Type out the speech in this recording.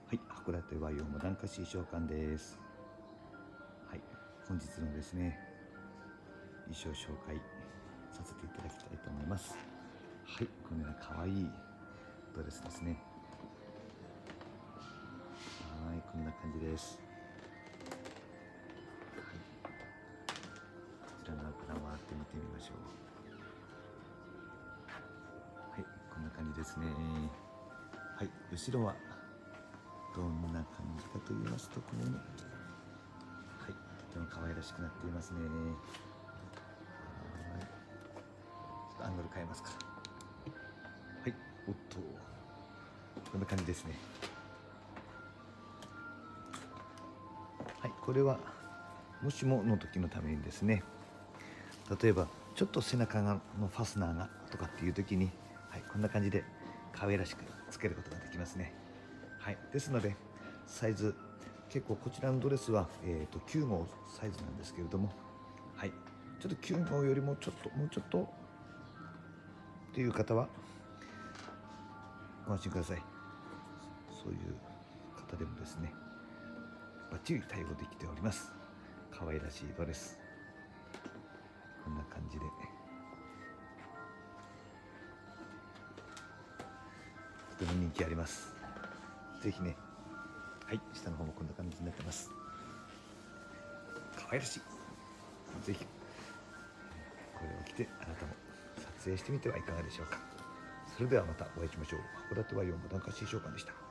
はい、函館和洋モダン菓子召喚です。はい、本日のですね、衣装紹介させていただきたいと思います。はい、このような可愛いドレスですね。はい、こんな感じです。はい、こちら側から回って見てみましょう。はい、こんな感じですね。はい、後ろはどんな感じかと言いますと、このように、はい、とても可愛らしくなっていますね。はい、ちょっとアングル変えますか。はい、おっと、こんな感じですね。はい、これはもしもの時のためにですね、例えばちょっと背中のファスナーがとかっていう時に、はい、こんな感じで可愛らしくつけることができますね。はい、ですのでサイズ結構こちらのドレスは、9号サイズなんですけれども、はい、ちょっと9号よりももうちょっとっていう方はご安心ください。そういう方でもですね、バッチリ対応できております。可愛らしいドレス、こんな感じでとても人気あります。ぜひね、はい、下の方もこんな感じになってます。可愛らしい。ぜひこれを着てあなたも撮影してみてはいかがでしょうか。それではまたお会いしましょう。函館は4モダン菓子召喚でした。